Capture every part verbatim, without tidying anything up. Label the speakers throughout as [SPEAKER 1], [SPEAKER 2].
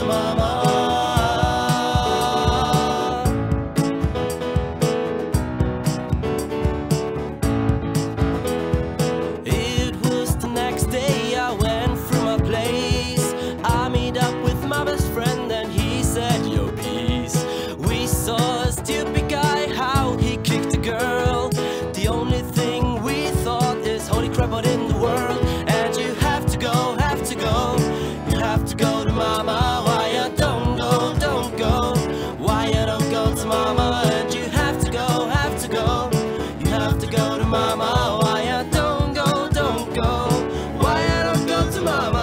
[SPEAKER 1] mama. It was the next day I went through my place. I meet up with my best friend and he said, yo, peace. We saw a stupid guy, how he kicked a girl. The only thing we thought is, holy crap, what in the world? And you have to go, have to go. You have to go to mama. Why I don't go, don't go. Why I don't go to mama. And you have to go, have to go. You have to go to mama. Why I don't go, don't go. Why I don't go to mama.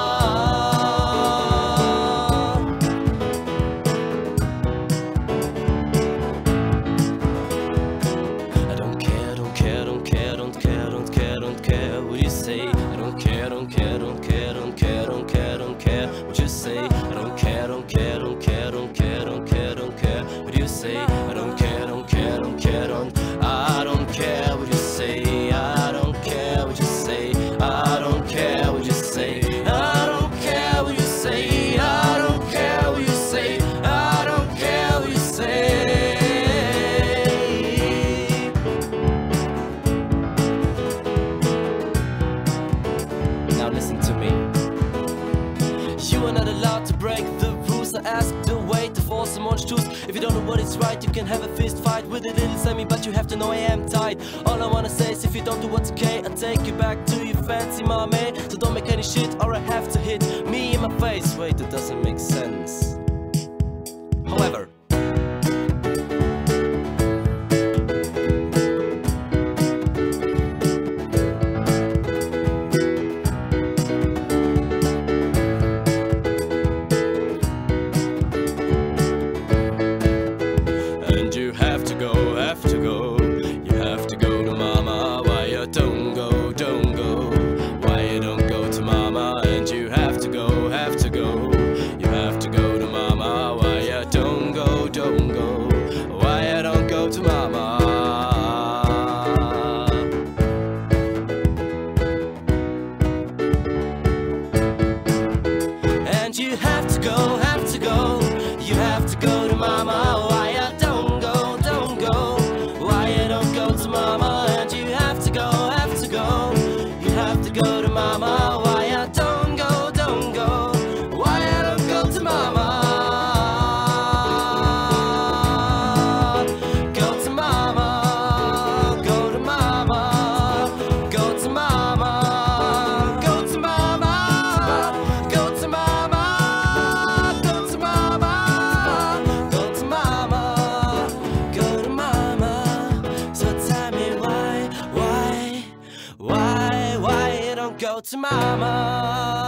[SPEAKER 1] I don't care, don't care, don't care, don't care, don't care, don't care what you say. I don't care, don't care, don't care, don't care, don't care, don't care what you say. I don't care, don't care, don't care, don't care, don't care, don't care what you say. I don't care, don't care, don't care, don't. I don't care what you say. I don't care what you say. I don't care what you say. I don't care what you say. I don't care what you say. I don't care what you say. Now listen to me. You are not allowed to break the rules. I ask the way to force someone's choose. If you don't know what is right, you can have a fist fight with a little semi, but you have to know I am tight. All I wanna say is if you don't do what's okay, I'll take you back to your fancy mommy. So don't make any shit or I have to hit me in my face. Wait, that doesn't make sense. However, and you have to go, have to go. You have to go to mama. Why you don't go, don't go. Why you don't go to mama. And you have to go, have to go. You have to go to mama. Why you don't go, don't go. Why you don't go to mama. And you have to go, have to go. You have to go to mama. Why I don't go, don't go. Why I don't go to mama. And you have to go, have to go. You have to go to mama. Why I don't go, don't go. Why I don't go to mama. Go to mama. Go to mama. Go to mama. Go to mama. Go to mama. Go to mama. Go to mama. Go to mama. So tell me why, why, why, why you don't go to mama.